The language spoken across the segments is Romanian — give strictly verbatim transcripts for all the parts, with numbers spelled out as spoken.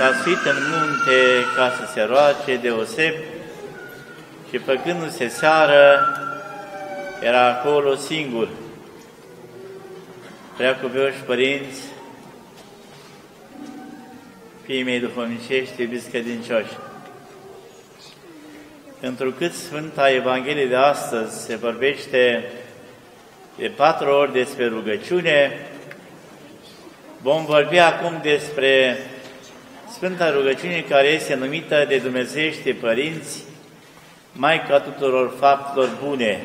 s-a suit în munte ca să se roage deoseb și făcându-se seară, era acolo singur. Preacuvioși părinți, fiii mei duhovnicești, iubiți credincioși, întrucât Sfânta Evanghelie de astăzi se vorbește de patru ori despre rugăciune, vom vorbi acum despre Sfânta Rugăciune care este numită de dumnezeiești părinți Maica tuturor faptelor bune.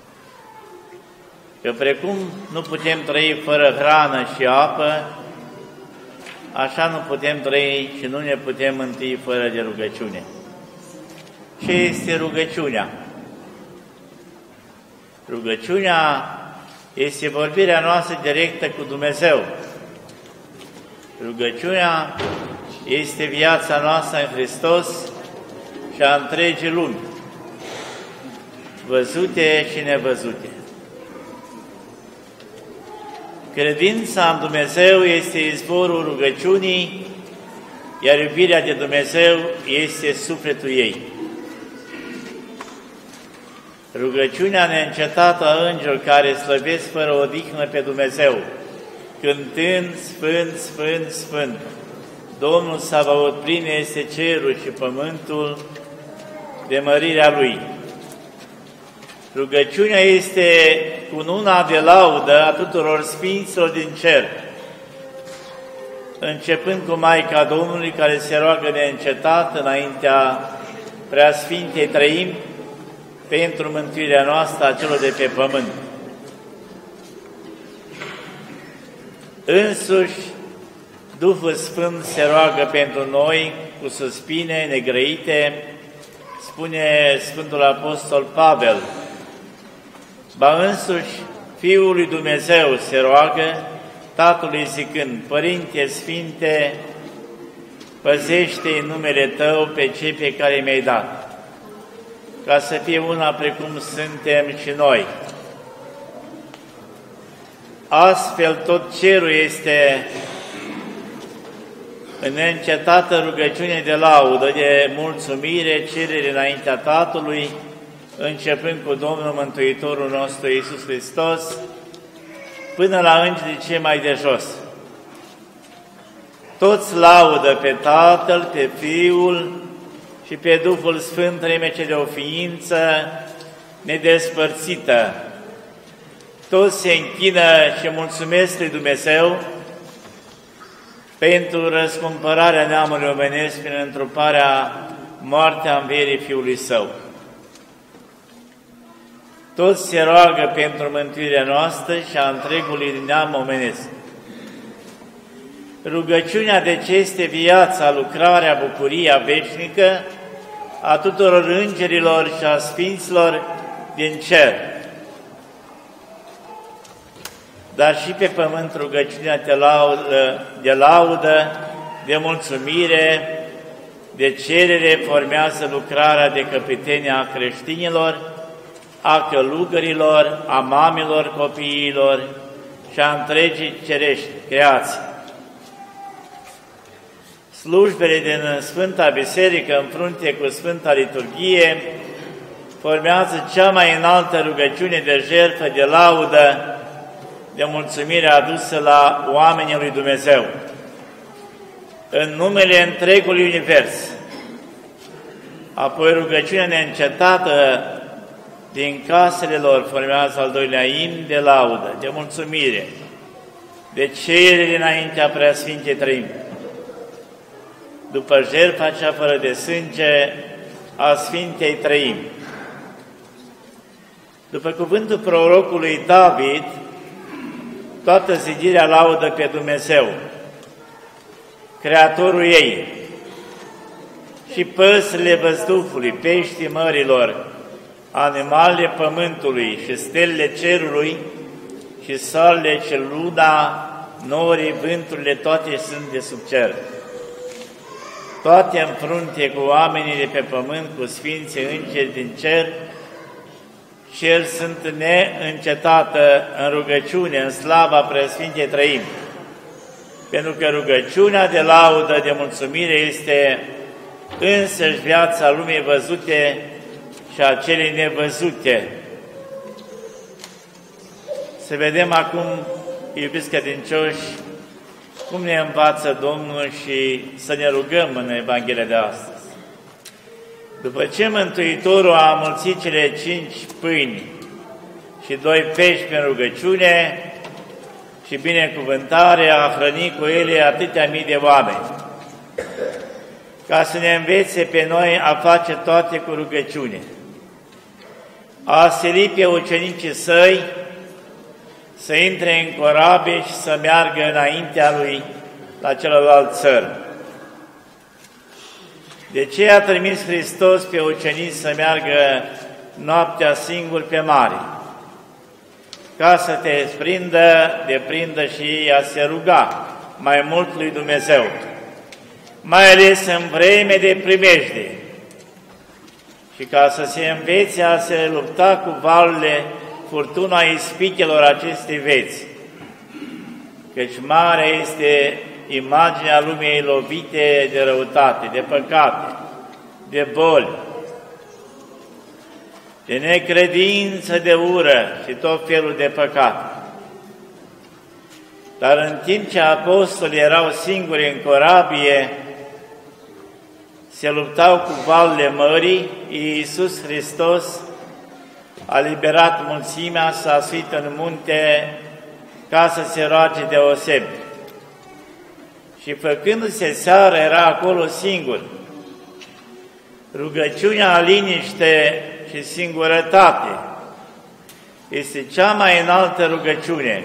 Că precum nu putem trăi fără hrană și apă, așa nu putem trăi și nu ne putem mântui fără de rugăciune. Ce este rugăciunea? Rugăciunea este vorbirea noastră directă cu Dumnezeu. Rugăciunea este viața noastră în Hristos și a întregii lumi, văzute și nevăzute. Credința în Dumnezeu este izvorul rugăciunii, iar iubirea de Dumnezeu este sufletul ei. Rugăciunea neîncetată a îngerilor care slăvesc fără odihnă pe Dumnezeu, cântând Sfânt, Sfânt, Sfânt, Domnul Savaot, plin este cerul și pământul de mărirea Lui. Rugăciunea este cununa de laudă a tuturor sfinților din cer, începând cu Maica Domnului, care se roagă neîncetat înaintea Preasfintei Trăimi pentru mântuirea noastră a celor de pe pământ. Însuși, Duhul Sfânt se roagă pentru noi cu suspine negrăite, spune Sfântul Apostol Pavel. Ba însuși, Fiul lui Dumnezeu se roagă Tatălui zicând: Părinte Sfinte, păzește în numele Tău pe cei pe care mi-ai dat, ca să fie una precum suntem și noi. Astfel tot cerul este în neîncetată rugăciune de laudă, de mulțumire, cerere înaintea Tatălui, începând cu Domnul Mântuitorul nostru Iisus Hristos, până la îngerii cei mai de jos. Toți laudă pe Tatăl, pe Fiul și pe Duhul Sfânt, treime de o ființă nedespărțită. Toți se închină și mulțumesc lui Dumnezeu pentru răscumpărarea neamului omenesc prin întruparea, moartea, învierii Fiului Său. Toți se roagă pentru mântuirea noastră și a întregului neam omenesc. Rugăciunea deci este viața, lucrarea, bucuria veșnică a tuturor îngerilor și a sfinților din cer. Dar și pe pământ rugăciunea de laudă, de, laudă, de mulțumire, de cerere formează lucrarea de căpetenie a creștinilor, a călugărilor, a mamilor copiilor și a întregii cerești creații. Slujbele din Sfânta Biserică, în frunte cu Sfânta Liturghie, formează cea mai înaltă rugăciune de jertfă, de laudă, de mulțumire adusă la oamenii lui Dumnezeu. În numele întregului univers, apoi rugăciunea neîncetată din casele lor formează al doilea imn de laudă, de mulțumire, de cerere înaintea Preasfintei Trăimi. După jertfa cea fără de sânge a Sfintei Trăimi. După cuvântul prorocului David, toată zidirea laudă pe Dumnezeu, Creatorul ei, și păsările văzduhului, peștii mărilor, animalele pământului și stelele cerului și soarele și luna, norii, vânturile, toate sunt de sub cer. Toate în frunte cu oamenii de pe pământ, cu sfinții îngeri din cer, și el sunt neîncetată în rugăciune, în slava Preasfintei Trăimi. pentru că rugăciunea de laudă, de mulțumire este însăși viața lumii văzute și a celei nevăzute. Să vedem acum, iubiți credincioși, cum ne învață Domnul și să ne rugăm în Evanghelia de astăzi. După ce Mântuitorul a amulțit cele cinci pâini și doi pești prin rugăciune și binecuvântare, a hrănit cu ele atâtea mii de oameni, ca să ne învețe pe noi a face toate cu rugăciune. A silit pe ucenicii săi să intre în corabie și să meargă înaintea lui la celălalt țăr. De ce a trimis Hristos pe ucenici să meargă noaptea singuri pe mare? Ca să te prindă, de prindă și a se ruga mai mult lui Dumnezeu, mai ales în vreme de primejde, și ca să se învețe a se lupta cu valurile, furtuna ispitelor acestei vieți, căci mare este imaginea lumii lovite de răutate, de păcate, de boli, de necredință, de ură și tot felul de păcate. Dar în timp ce apostolii erau singuri în corabie, se luptau cu valurile mării, Iisus Hristos a liberat mulțimea, s-a suit în munte ca să se roage deosebi. Și făcându-se seară, era acolo singur. Rugăciunea, liniște și singurătate este cea mai înaltă rugăciune.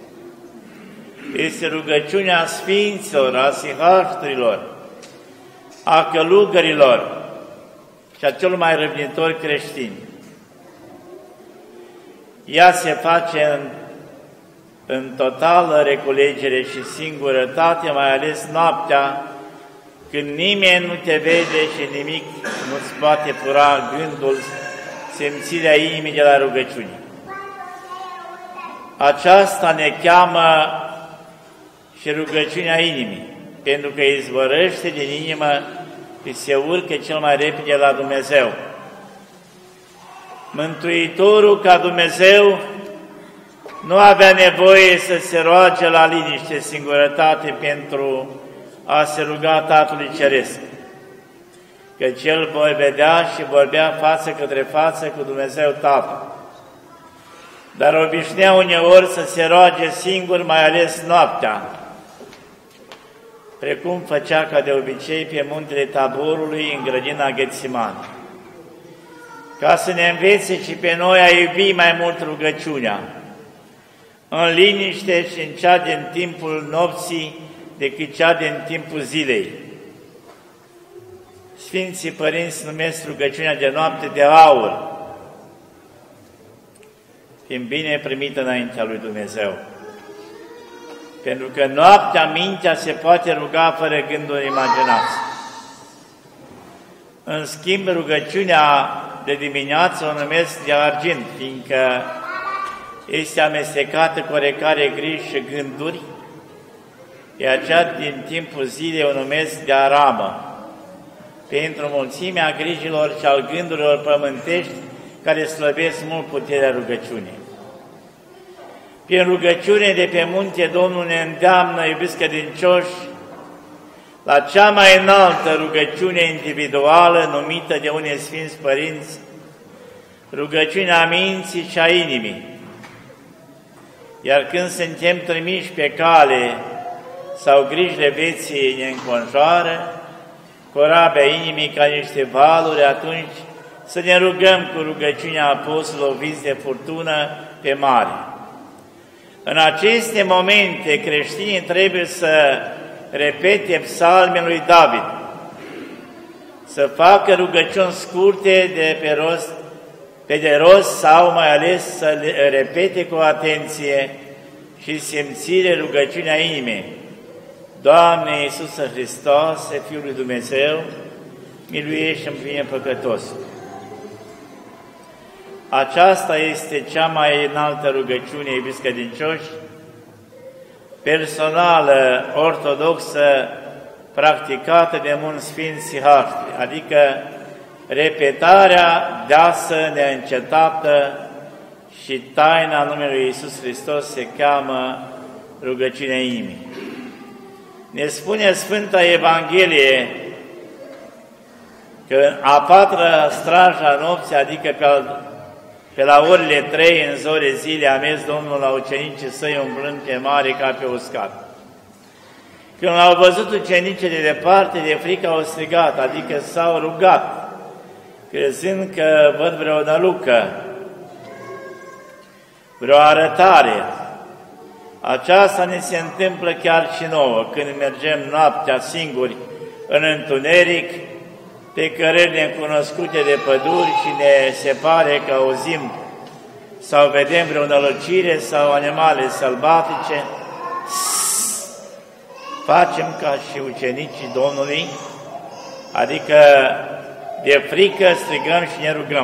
Este rugăciunea sfinților, a sihașturilor, a călugărilor și a celor mai răbnitori creștini. Ea se face în, în totală reculegere și singurătate, mai ales noaptea, când nimeni nu te vede și nimic nu-ți poate fura gândul, simțirea inimii de la rugăciune. Aceasta ne cheamă și rugăciunea inimii, pentru că izvorăște din inimă și se urcă cel mai repede la Dumnezeu. Mântuitorul, ca Dumnezeu, nu avea nevoie să se roage la liniște, singurătate pentru a se ruga Tatălui Ceresc, căci El voi vedea și vorbea față către față cu Dumnezeu Tatăl. Dar obișnuia uneori să se roage singur, mai ales noaptea, precum făcea ca de obicei pe muntele Taborului în grădina Ghetsimani, ca să ne învețe și pe noi a iubi mai mult rugăciunea, în liniște și în cea din timpul nopții, decât cea din timpul zilei. Sfinții Părinți numesc rugăciunea de noapte de aur, fiind bine primită înaintea lui Dumnezeu. Pentru că noaptea mintea se poate ruga fără gânduri imaginații. În schimb, rugăciunea de dimineață o numesc de argint, fiindcă este amestecată cu oarecare griji și gânduri, iar cea din timpul zilei o numesc de aramă, pentru mulțimea grijilor și al gândurilor pământești care slăbesc mult puterea rugăciunii. Prin rugăciune de pe munte, Domnul ne îndeamnă, iubiți credincioși, la cea mai înaltă rugăciune individuală numită de unii Sfinți Părinți, rugăciunea minții și a inimii. Iar când suntem trimiși pe cale sau grijile vieții ne înconjoară, corabia inimii ca niște valuri, atunci să ne rugăm cu rugăciunea apostolilor loviți de furtună pe mare. În aceste momente, creștinii trebuie să repete psalmul lui David, să facă rugăciuni scurte de pe rost, pe de rost sau mai ales să le repete cu atenție și simțire rugăciunea inimii. Doamne Iisuse Hristoase, Fiul lui Dumnezeu, miluiește-mi pe mine păcătosul. Aceasta este cea mai înaltă rugăciune, iubiți credincioși, personală ortodoxă practicată de mulți sfinți hartri, adică repetarea deasă, neîncetată și taina numelui Iisus Hristos se cheamă rugăciunea inimii. Ne spune Sfânta Evanghelie că a patra straja nopții, adică pe, al, pe la orele trei în zore zile, a mers Domnul la ucenicii săi umblând pe mare ca pe uscat. Când l-au văzut ucenicii de departe, de frică au strigat, adică s-au rugat, crezând că văd vreo nălucă, vreo arătare. Aceasta ne se întâmplă chiar și nouă, când mergem noaptea singuri în întuneric, pe cărări necunoscute de păduri și ne se pare că auzim sau vedem vreo nălucire sau animale sălbatice, facem ca și ucenicii Domnului, adică de frică strigăm și ne rugăm.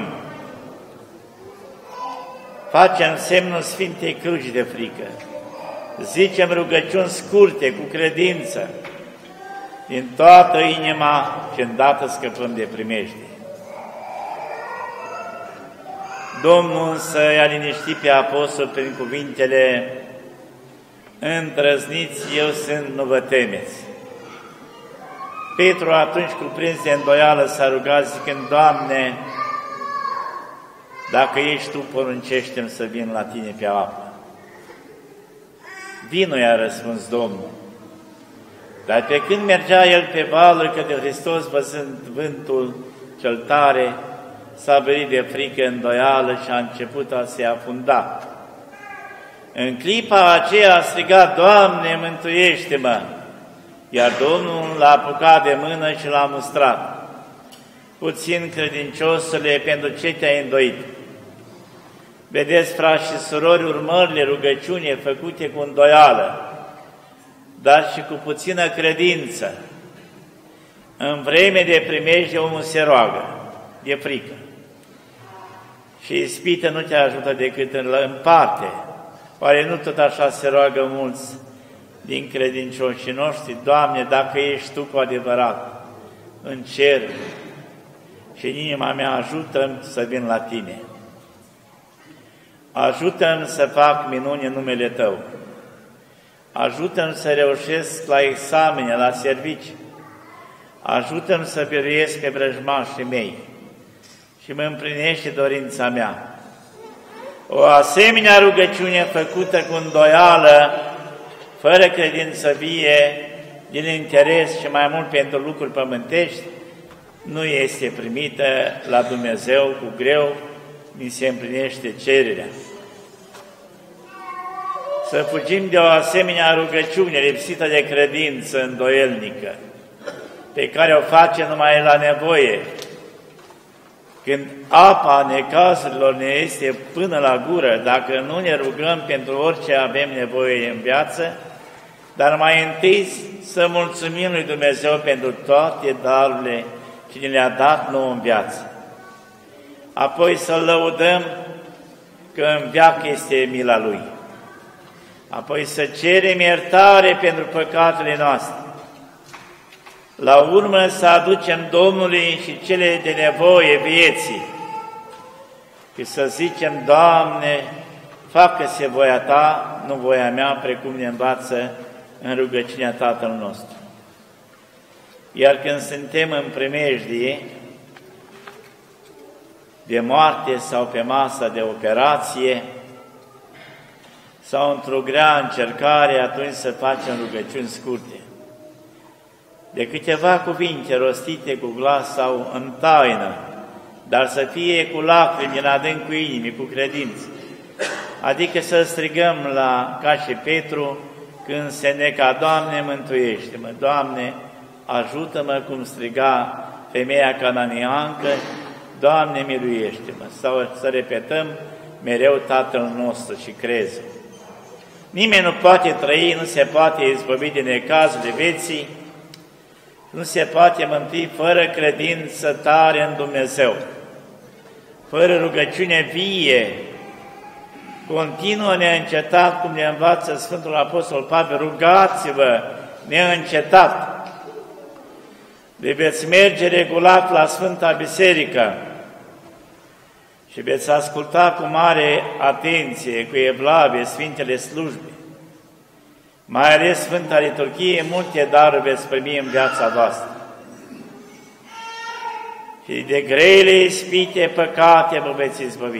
Facem semnul Sfintei Cruci de frică. Zicem rugăciuni scurte, cu credință, din toată inima și îndată scăpăm de primejdie. Domnul însă i-a liniștit pe apostol prin cuvintele: îndrăzniți, eu sunt, nu vă temeți. Petru atunci, cuprins de îndoială, s-a rugat zicând: Doamne, dacă ești Tu, poruncește-mi să vin la Tine pe apă. Vino, i-a răspuns Domnul. Dar pe când mergea el pe valuri către Hristos, văzând vântul cel tare, s-a venit de frică, îndoială și a început a se afunda. În clipa aceea a strigat: Doamne, mântuiește-mă! Iar Domnul l-a apucat de mână și l-a mustrat: puțin credinciosule, pentru ce te-ai îndoit? Vedeți, frați și surori, urmările rugăciunii făcute cu îndoială, dar și cu puțină credință. În vreme de primejde omul se roagă, de frică. Și ispită nu te ajută decât în, în parte. Oare nu tot așa se roagă mulți din credincioșii noștri? Doamne, dacă ești Tu cu adevărat în cer și în inima mea, ajută-mi să vin la Tine. Ajută-mi să fac minuni în numele Tău. Ajută-mi să reușesc la examene, la servici. Ajută-mi să biruiesc pe vrăjmașii mei și mă împlinește dorința mea. O asemenea rugăciune făcută cu îndoială, fără credință vie, din interes și mai mult pentru lucruri pământești, nu este primită la Dumnezeu cu greu, ni se împlinește cererea. Să fugim de o asemenea rugăciune lipsită de credință îndoielnică, pe care o face numai la nevoie, când apa necazurilor ne este până la gură, dacă nu ne rugăm pentru orice avem nevoie în viață, dar mai întâi să mulțumim lui Dumnezeu pentru toate darurile ce ne-a dat nouă în viață. Apoi să-L lăudăm că în veac este mila Lui. Apoi să cerem iertare pentru păcatele noastre. La urmă să aducem Domnului și cele de nevoie vieții și să zicem: Doamne, facă-se voia Ta, nu voia mea, precum ne învață în rugăciunea Tatăl nostru. Iar când suntem în primejdie de moarte sau pe masa de operație sau într-o grea încercare, atunci să facem rugăciuni scurte, de câteva cuvinte rostite cu glas sau în taină, dar să fie cu lacrimi din adâncul inimii, cu credință. Adică să strigăm la, ca și Petru, când se neca: Doamne, mântuiește-mă! Doamne, ajută-mă, cum striga femeia cananiancă: Doamne, miluiește-mă! Sau să repetăm mereu Tatăl nostru și crezul. Nimeni nu poate trăi, nu se poate izbăvi de necazurile vieții, nu se poate mântui fără credință tare în Dumnezeu, fără rugăciune vie continuă neîncetat, cum ne învață Sfântul Apostol Pavel, rugați-vă neîncetat. De veți merge regulat la Sfânta Biserică și veți asculta cu mare atenție, cu evlavie, Sfintele slujbe. Mai ales Sfânta Liturghie, multe daruri veți primi în viața voastră. Și de grele ispite, păcate vă veți izbăvi.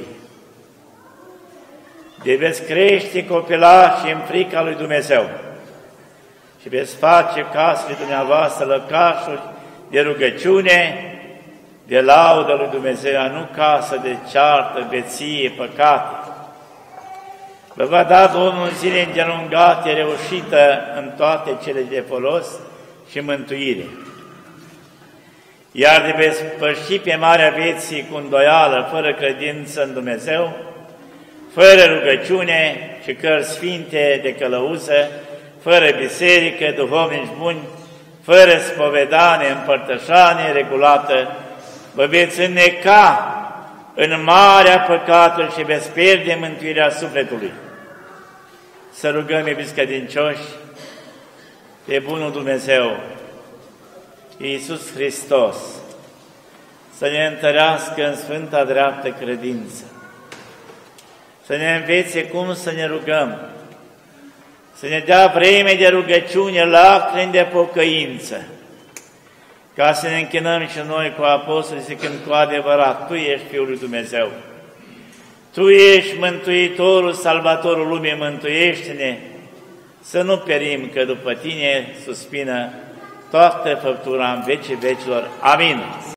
De veți crește copilași în frica lui Dumnezeu și veți face casele dumneavoastră lăcașuri de rugăciune, de laudă lui Dumnezeu, nu casă de ceartă, veție, păcate. Vă va da Domnul zile îndelungate, reușită în toate cele de folos și mântuire. Iar de veți păși pe marea vieții cu îndoială, fără credință în Dumnezeu, fără rugăciune și cărți sfinte de călăuză, fără biserică, duhovnici buni, fără spovedanie, împărtășanie regulată, vă veți înneca în marea păcatului și veți pierde mântuirea sufletului. Să rugăm, iubiți credincioși, pe bunul Dumnezeu, Iisus Hristos, să ne întărească în sfânta dreaptă credință, să ne învețe cum să ne rugăm, să ne dea vreme de rugăciune, lacrimi de pocăință, ca să ne închinăm și noi cu apostolii, zicând cu adevărat, Tu ești Fiul lui Dumnezeu, Tu ești Mântuitorul, Salvatorul lumii, mântuiește-ne, să nu perim, că după Tine suspină toată făptura în vecii vecilor. Amin.